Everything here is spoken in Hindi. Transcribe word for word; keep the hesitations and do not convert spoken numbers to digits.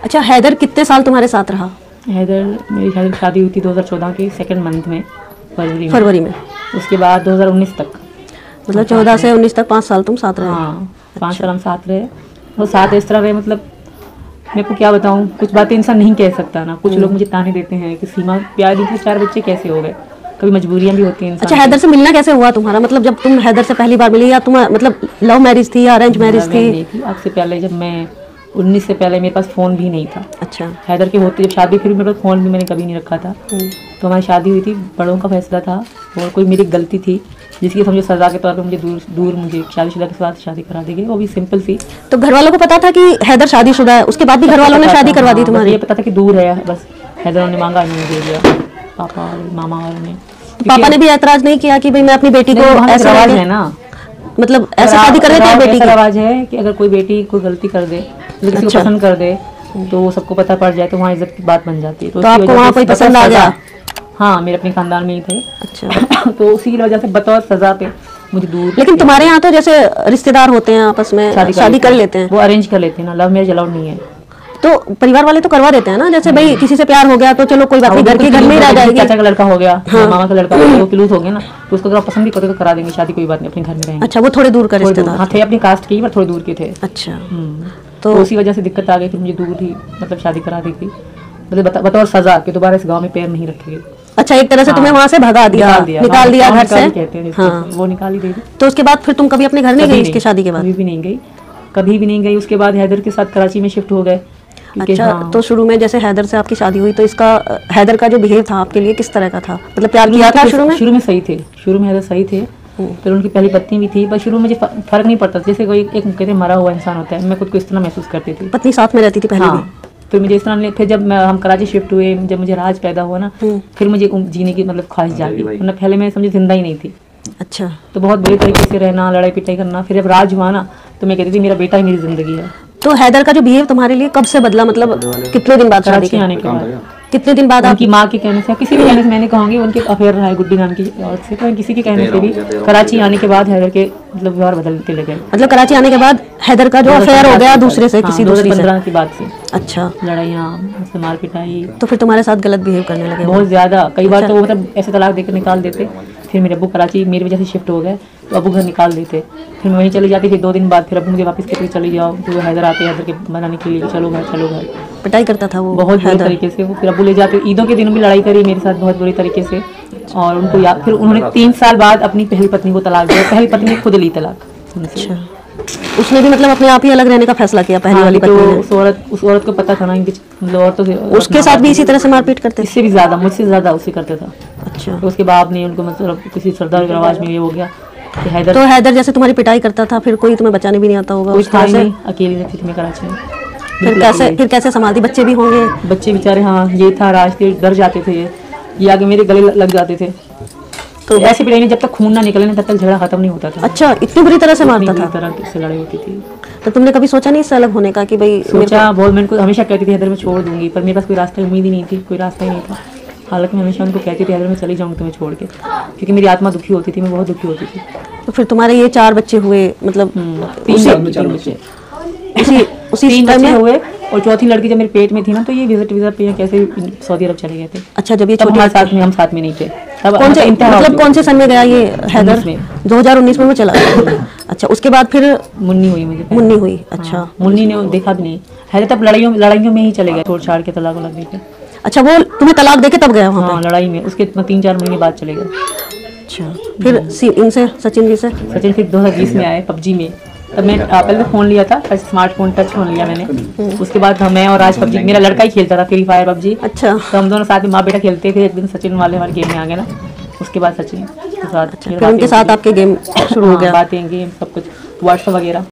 अच्छा, हैदर कितने साल तुम्हारे साथ रहा? हैदर मेरी शादी शादी हुई थी दो हज़ार चौदह के सेकंड मंथ में, फरवरी में। फरवरी में। उसके बाद दो हज़ार उन्नीस तक, मतलब चौदह से उन्नीस तक पाँच साल तुम साथ रहे? हाँ, पाँच साल हम साथ रहे। और साथ इस तरह रहे, मतलब मैं को क्या बताऊँ, कुछ बातें इंसान नहीं कह सकता ना। कुछ लोग मुझे ताने देते हैं कि सीमा प्यार दी थी, चार बच्चे कैसे हो गए, कभी मजबूरियां भी होती हैं। अच्छा, हैदर से मिलना कैसे हुआ तुम्हारा? मतलब जब तुम हैदर से पहली बार मिली, या तुम मतलब लव मैरिज थी या अरेंज मैरिज थी? आज से पहले, जब मैं उन्नीस से पहले मेरे पास फ़ोन भी नहीं था। अच्छा। हैदर के होते जब शादी, फिर मेरे पास फ़ोन भी मैंने कभी नहीं रखा था। तो हमारी शादी हुई थी, बड़ों का फैसला था और कोई मेरी गलती थी जिसकी समझो सज़ा के तौर पे मुझे दूर दूर मुझे शादीशुदा के साथ शादी करा दी गई, वो भी सिंपल सी। तो घर वालों को पता था कि हैदर शादीशुदा है? उसके बाद भी घर वालों ने शादी करवा दी तुम्हारी? ये पता था कि दूर है, बस हैदर ने मांगा, इन्होंने दे दिया, पापा और मामा वालों ने। पापा ने भी ऐतराज नहीं किया कि भाई मैं अपनी बेटी को ऐसा रवाज है ना, मतलब ऐसा शादी कर रहे थे बेटी की? रवाज है कि अगर कोई बेटी कोई गलती कर दे, किसी को पसंद कर दे, तो सबको पता पड़ जाए तो वहाँ इज्जत की बात बन जाती है। तो आपको वहाँ कोई पसंद आ गया? हाँ, मेरे अपने खानदान में ही थे। अच्छा। तो उसी की वजह से बतौर सजा पे मुझे दूर। लेकिन तुम्हारे यहाँ तो जैसे रिश्तेदार होते हैं आपस में शादी, शादी कर लेते हैं, वो अरेंज कर लेते हैं ना, लव मैरिज अलाउड नहीं है। तो परिवार वाले तो करवा देते हैं ना, जैसे भाई किसी से प्यार हो गया तो चलो कोई बात नहीं, घर के घर में ही रह जाएगी। चाचा का लड़का हो गया, हाँ। मामा का लड़का हो गया, वो क्लूज हो गया ना, तो उसको अगर आप पसंद भी करते तो करा देंगे शादी, कोई बात नहीं, अपने घर में रहेंगे। अच्छा, वो थोड़े दूर का रिश्तेदार? हाँ, थे अपनी कास्ट के, पर थोड़े दूर के थे। अच्छा। तो उसी वजह से दिक्कत आ गई, फिर मुझे दूर ही मतलब शादी करा दी थी, मतलब बतौर सजा कि दोबारा इस गाँव में पैर नहीं रखेगी। अच्छा, एक तरह से तुम्हें वहाँ से भगा दिया, निकाल दिया घर से, कहते हैं। हाँ, वो निकाल ही देगी। तो उसके बाद फिर तुम कभी अपने घर नहीं गई इसकी शादी के बाद? कभी भी नहीं गई, कभी भी नहीं गई। उसके बाद हैदर के साथ कराची में शिफ्ट हो गए। अच्छा। हाँ। तो शुरू में जैसे हैदर से आपकी शादी हुई, तो इसका हैदर का जो बिहेव था आपके लिए किस तरह का था? मतलब प्यार किया था शुरू में? शुरू में सही थे, शुरू में हैदर सही थे। फिर उनकी पहली पत्नी भी थी, पर शुरू में मुझे फर्क नहीं पड़ता, जैसे कोई एक कहते मरा हुआ इंसान होता है, मैं खुद को इस तरह महसूस करती थी। पत्नी साथ में रहती थी पहले? हाँ। फिर मुझे इस तरह, फिर जब हम कराची शिफ्ट हुए, जब मुझे राज पैदा हुआ ना, फिर मुझे जीने की मतलब ख्वाहिश जागी, वरना पहले मैं समझे जिंदा ही नहीं थी। अच्छा। तो बहुत बुरी तरीके से रहना, लड़ाई पिटाई करना। फिर जब राज हुआ ना, तो मैं कहती थी मेरा बेटा ही मेरी जिंदगी है। तो हैदर का जो बिहेव तुम्हारे लिए कब से बदला? मतलब कितने दिन बाद शादी के आने के बाद? कितने दिन बाद? आपकी माँ के कहने से, किसी के कहने से मैंने कहूँगी, उनके अफेयर रहा है गुड्डी नाम की औरत से, तो किसी के कहने से भी कराची आने के बाद हैदर के मतलब व्यवहार बदलते लगे। मतलब कराची आने के बाद हैदर का जो अफेयर हो गया दूसरे से, किसी दूसरी से? पंद्रह की बात से। अच्छा। लड़ाइयाँ, मार पिटाई। तो फिर तुम्हारे साथ गलत बिहेव करने लगे? बहुत ज्यादा, कई बार तो मतलब ऐसे तलाक देकर निकाल देते। फिर मेरे अब्बू कराची मेरी वजह से शिफ्ट हो गए, तो अब्बू घर निकाल देते। फिर मैं वहीं चली जाती थी, दो दिन बाद फिर अब्बू मुझे वापस कहते चली जाओ, तो हैदर आते, हैदर के मनाने के लिए चलो घर चलो घर। पिटाई करता था वो बहुत बुरी तरीके से। वो फिर अब्बू ले जाते, ईदों के दिनों भी लड़ाई करी मेरे साथ बहुत बुरी तरीके से। और उनको याद, फिर उन्होंने तीन साल बाद अपनी पहली पत्नी को तलाक दिया। पहली पत्नी ने खुद ली तलाक। अच्छा। उसने भी मतलब अपने आप ही अलग रहने का फैसला किया पहली वाली पत्नी ने? उस औरत उस औरत को पता था ना, मतलब औरतों से उसके साथ भी इसी तरह से मारपीट करते? इससे भी ज्यादा, मुझसे ज्यादा उसे करते था। अच्छा। तो उसके बाद ने उनको मतलब किसी सरदार आवाज में ये हो गया। हैदर तो हैदर जैसे तुम्हारी पिटाई करता था, फिर कोई तुम्हें बचाने भी नहीं आता होगा? उस तरह से अकेली रहती थी मैं कराची में। फिर कैसे फिर कैसे संभालती? बच्चे भी होंगे? बच्चे बेचारे, हाँ, ये था रास्ते डर जाते थे, ये ये आगे मेरे गले लग जाते थे। तो ऐसे पिटाई नहीं, जब तक खून ना निकले ना तब तक झगड़ा खत्म नहीं होता था। अच्छा, इतनी बुरी तरह से मारता था? तरह से लड़ाई होती थी। तो तुमने कभी सोचा नहीं इससे अलग होने का कि भाई? सोचा बहुत, मैं उनको हमेशा कहती थी हैदर मैं छोड़ दूंगी, पर मेरे पास कोई रास्ता उम्मीद ही नहीं थी, कोई रास्ता ही नहीं था। हालांकि मैं हमेशा उनको कहती थी हैदर मैं चली जाऊंगी तुम्हें छोड़ के, क्योंकि मेरी आत्मा दुखी होती थी, मैं बहुत दुखी होती थी। तो फिर तुम्हारे ये चार बच्चे हुए, मतलब तीन चार बच्चे उसी उसी तीन बच्चे हुए। और चौथी लड़की जब मेरे पेट में थी ना, तो ये विजिट वीजा पे कैसे सऊदी अरब चले गए थे। अच्छा, जब ये छोटे हमारे साथ में, हम साथ में नहीं थे तब। कौन से मतलब कौन से सन में गया ये हैदर? दो हज़ार उन्नीस में वो चला गया। अच्छा, उसके बाद फिर मुन्नी हुई मुझे। मुन्नी हुई? अच्छा। मुन्नी ने देखा भी नहीं हैदर, तब लड़ाइयों लड़ाइयों में ही चले गए, छोड़ छाड़ के तलाक लग गई। अच्छा, वो तुम्हें तलाक देके तब गया वहाँ? हाँ, लड़ाई में। उसके तीन चार महीने बाद चले गए। अच्छा। फिर इनसे सचिन जी से? सचिन फिर दो हजार बीस में आए पबजी में। तब मैं पहले तो फ़ोन लिया था, स्मार्टफोन टच फ़ोन लिया मैंने। उसके बाद मैं और राज पबजी, मेरा लड़का ही खेलता था फ्री फायर पबजी। अच्छा। तो हम दोनों साथ में माँ बेटा खेलते। फिर एक दिन सचिन वाले हमारे गेम में आ गए ना, उसके बाद सचिन के साथ फिर उनके साथ आपके गेम शुरू हो गया? बातें, गेम, सब कुछ, व्हाट्सएप वगैरह।